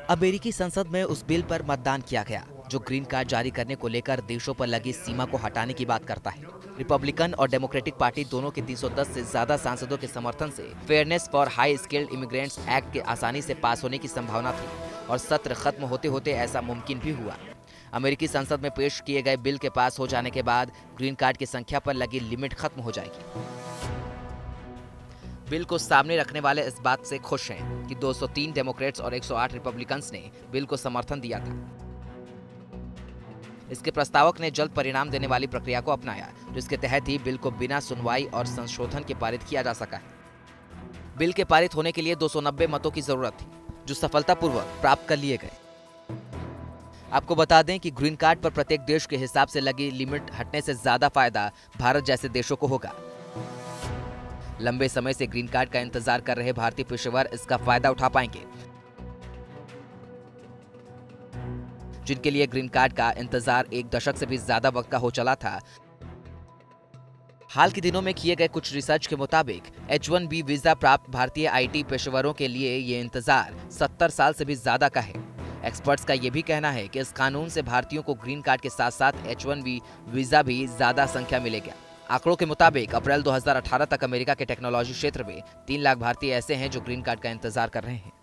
अमेरिकी संसद में उस बिल पर मतदान किया गया जो ग्रीन कार्ड जारी करने को लेकर देशों पर लगी सीमा को हटाने की बात करता है। रिपब्लिकन और डेमोक्रेटिक पार्टी दोनों के 310 से ज्यादा सांसदों के समर्थन से fairness for high skilled immigrants act के आसानी से पास होने की संभावना थी और सत्र खत्म होते होते ऐसा मुमकिन भी हुआ। अमेरिकी संसद में पेश किए गए बिल के पास हो जाने के बाद ग्रीन कार्ड की संख्या पर लगी लिमिट खत्म हो जाएगी। बिल को सामने रखने वाले इस बात से खुश हैं कि 203 डेमोक्रेट्स और 108 रिपब्लिकन्स ने बिल को समर्थन दिया था। इसके प्रस्तावक ने जल्द परिणाम देने वाली प्रक्रिया को अपनाया, जिसके तहत ही बिल को बिना सुनवाई और संशोधन के पारित किया जा सका है। बिल के पारित होने के लिए 290 मतों की जरूरत थी, जो सफलतापूर्वक प्राप्त कर लिए गए। आपको बता दें कि ग्रीन कार्ड पर प्रत्येक देश के हिसाब से लगी लिमिट हटने से ज्यादा फायदा भारत जैसे देशों को होगा। लंबे समय से ग्रीन कार्ड का इंतजार कर रहे भारतीय पेशेवर इसका फायदा उठा पाएंगे, जिनके लिए ग्रीन कार्ड का इंतजार एक दशक से भी ज्यादा वक्त का हो चला था। हाल के दिनों में किए गए कुछ रिसर्च के मुताबिक H1B वीजा प्राप्त भारतीय IT पेशेवरों के लिए ये इंतजार 70 साल से भी ज्यादा का है। एक्सपर्ट्स का यह भी कहना है कि इस कानून से भारतीयों को ग्रीन कार्ड के साथ साथ H1B वीजा भी ज्यादा संख्या मिलेगा। आंकड़ों के मुताबिक अप्रैल 2018 तक अमेरिका के टेक्नोलॉजी क्षेत्र में 3 लाख भारतीय ऐसे हैं जो ग्रीन कार्ड का इंतजार कर रहे हैं।